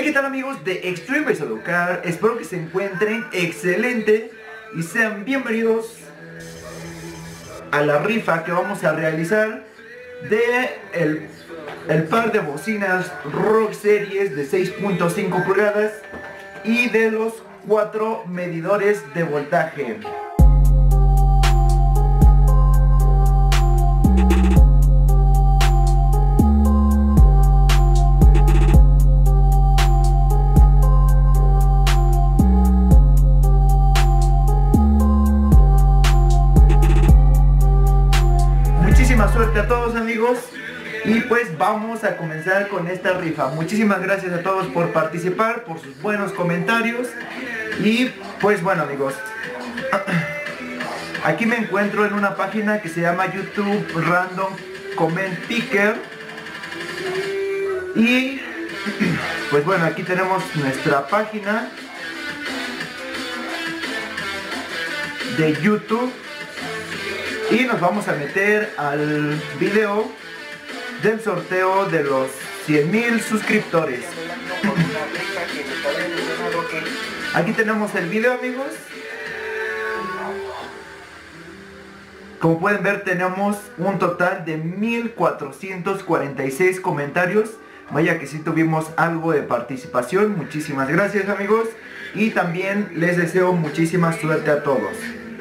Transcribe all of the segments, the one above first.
Hey, ¿qué tal amigos de Extreme Base Car? Espero que se encuentren excelente y sean bienvenidos a la rifa que vamos a realizar de el par de bocinas Rock Series de 6.5 pulgadas y de los 4 medidores de voltaje. Suerte a todos amigos, y pues vamos a comenzar con esta rifa. Muchísimas gracias a todos por participar, por sus buenos comentarios. Y pues bueno amigos, aquí me encuentro en una página que se llama YouTube Random Comment Picker. Y pues bueno, aquí tenemos nuestra página de YouTube. Y nos vamos a meter al video del sorteo de los 100,000 suscriptores. Aquí tenemos el video amigos. Como pueden ver, tenemos un total de 1446 comentarios. Vaya que sí tuvimos algo de participación. Muchísimas gracias amigos. Y también les deseo muchísima suerte a todos.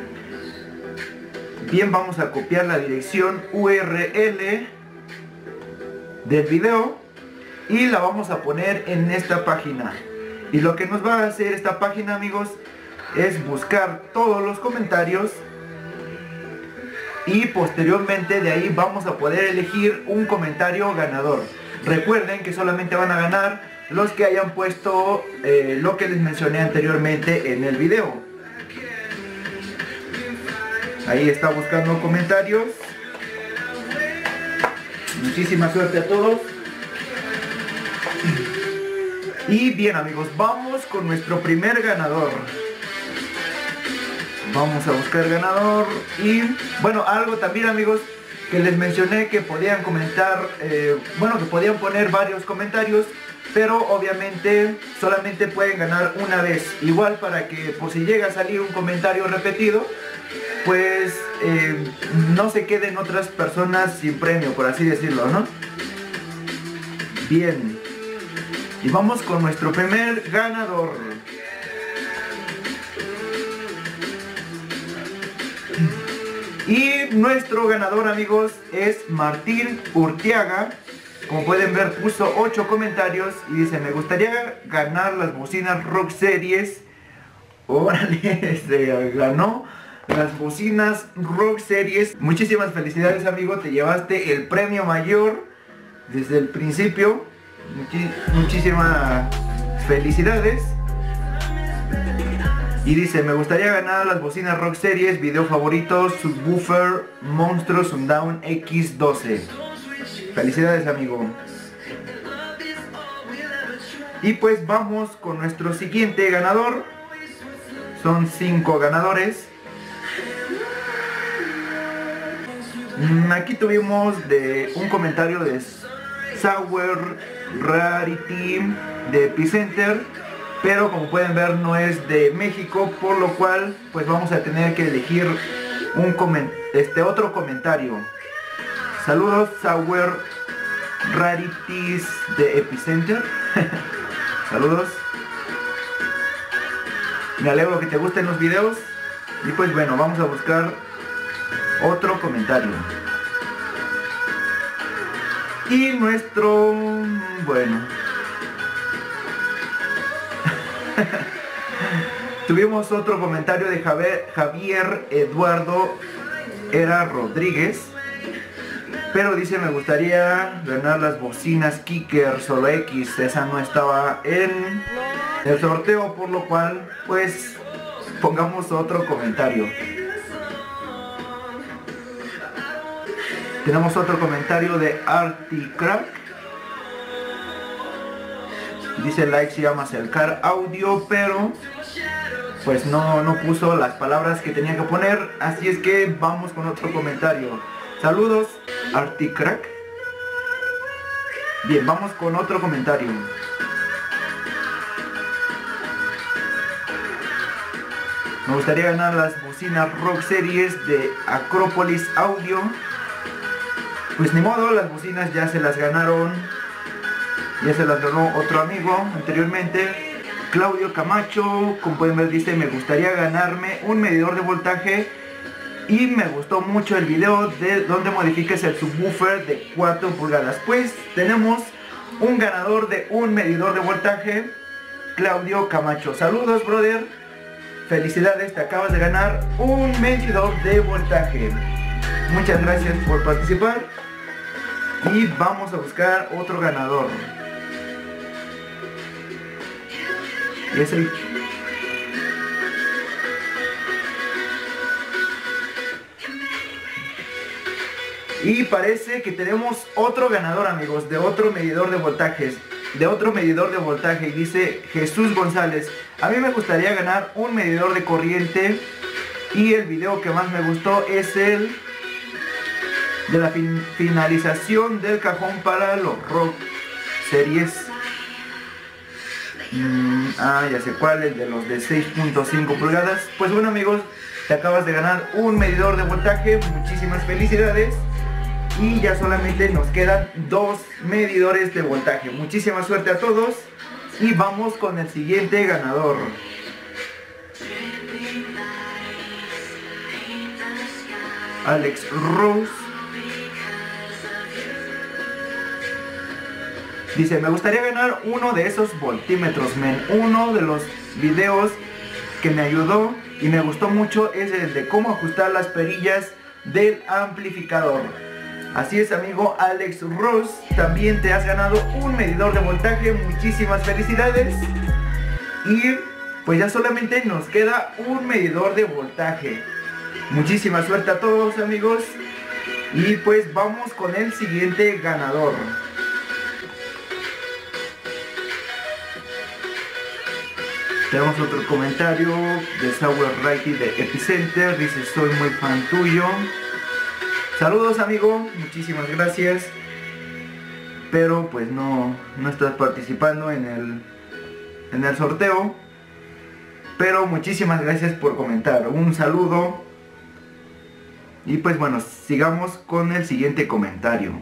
Bien, vamos a copiar la dirección URL del video y la vamos a poner en esta página. Y lo que nos va a hacer esta página amigos es buscar todos los comentarios y posteriormente de ahí vamos a poder elegir un comentario ganador. Recuerden que solamente van a ganar los que hayan puesto lo que les mencioné anteriormente en el video. Ahí está buscando comentarios. Muchísima suerte a todos. Y bien amigos, vamos con nuestro primer ganador. Vamos a buscar ganador. Y bueno, algo también amigos que les mencioné que podían comentar, bueno, que podían poner varios comentarios, pero obviamente solamente pueden ganar una vez. Igual para que por si llega a salir un comentario repetido, pues no se queden otras personas sin premio, por así decirlo, ¿no? Bien. Y vamos con nuestro primer ganador. Y nuestro ganador amigos es Martín Urtiaga. Como pueden ver puso 8 comentarios y dice: me gustaría ganar las bocinas Rock Series. Órale, ganó las bocinas Rock Series. Muchísimas felicidades amigo, te llevaste el premio mayor desde el principio. Muchísimas felicidades. Y dice: me gustaría ganar las bocinas Rock Series, video favorito, subwoofer Monstro Sundown X12. Felicidades amigo. Y pues vamos con nuestro siguiente ganador. Son 5 ganadores. Aquí tuvimos un comentario de Sour Rarity de Epicenter, pero como pueden ver no es de México, por lo cual pues vamos a tener que elegir otro comentario. Saludos Sour Rarities de Epicenter. Saludos. Me alegro que te gusten los videos. Y pues bueno, vamos a buscar otro comentario. Y nuestro... bueno. Tuvimos otro comentario de Javier Eduardo Era Rodríguez. Pero dice: me gustaría ganar las bocinas Kicker Solo X. Esa no estaba en el sorteo, por lo cual pues pongamos otro comentario. Tenemos otro comentario de Articrack. Dice: like si amas el car audio, pero pues no puso las palabras que tenía que poner. Así es que vamos con otro comentario. Saludos Articrack. Bien, vamos con otro comentario. Me gustaría ganar las bocinas Rock Series de Acrópolis Audio. Pues ni modo, las bocinas ya se las ganaron. Ya se las ganó otro amigo anteriormente, Claudio Camacho. Como pueden ver, dice: me gustaría ganarme un medidor de voltaje. Y me gustó mucho el video de donde modificas el subwoofer de 4 pulgadas. Pues tenemos un ganador de un medidor de voltaje, Claudio Camacho. Saludos, brother. Felicidades, te acabas de ganar un medidor de voltaje. Muchas gracias por participar. Y vamos a buscar otro ganador. Y es el... Y parece que tenemos otro ganador, amigos, de otro medidor de voltajes. Y dice Jesús González: a mí me gustaría ganar un medidor de corriente. Y el video que más me gustó es el de la finalización del cajón para los Rock Series. Ya sé cuál, el de los de 6.5 pulgadas. Pues bueno, amigos, te acabas de ganar un medidor de voltaje. Muchísimas felicidades. Y ya solamente nos quedan 2 medidores de voltaje. Muchísima suerte a todos. Y vamos con el siguiente ganador. Alex Rose dice: me gustaría ganar uno de esos voltímetros, men. Uno de los videos que me ayudó y me gustó mucho es el de cómo ajustar las perillas del amplificador. Así es, amigo Alex Rose, también te has ganado un medidor de voltaje. Muchísimas felicidades. Y pues ya solamente nos queda un medidor de voltaje. Muchísima suerte a todos, amigos. Y pues vamos con el siguiente ganador. Tenemos otro comentario de Sauer Righty de Epicenter. Dice: soy muy fan tuyo. Saludos, amigo, muchísimas gracias. Pero pues no estás participando en el sorteo. Pero muchísimas gracias por comentar. Un saludo. Y pues bueno, sigamos con el siguiente comentario.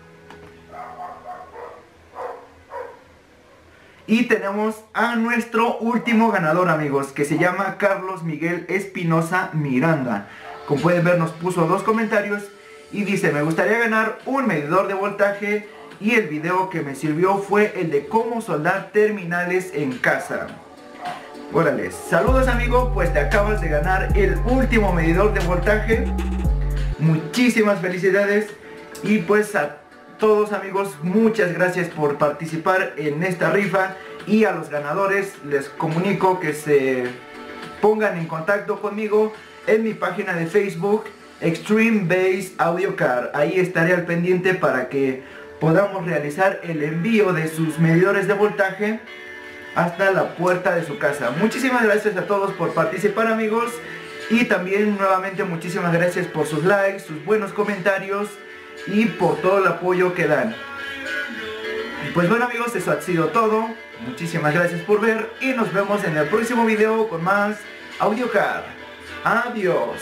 Y tenemos a nuestro último ganador, amigos, que se llama Carlos Miguel Espinosa Miranda. Como pueden ver, nos puso 2 comentarios. Y dice: me gustaría ganar un medidor de voltaje. Y el video que me sirvió fue el de cómo soldar terminales en casa. Órale, saludos, amigo, pues te acabas de ganar el último medidor de voltaje. Muchísimas felicidades. Y pues a todos, amigos, muchas gracias por participar en esta rifa. Y a los ganadores les comunico que se pongan en contacto conmigo en mi página de Facebook, Extreme Bass Audio Car. Ahí estaré al pendiente para que podamos realizar el envío de sus medidores de voltaje hasta la puerta de su casa. Muchísimas gracias a todos por participar, amigos. Y también nuevamente muchísimas gracias por sus likes, sus buenos comentarios y por todo el apoyo que dan. Y pues bueno, amigos, eso ha sido todo. Muchísimas gracias por ver y nos vemos en el próximo video con más Audio Car. Adiós.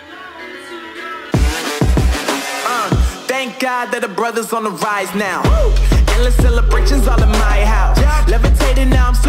Thank God that the brothers on the rise now. Endless celebrations all in my house. Levitating now, I'm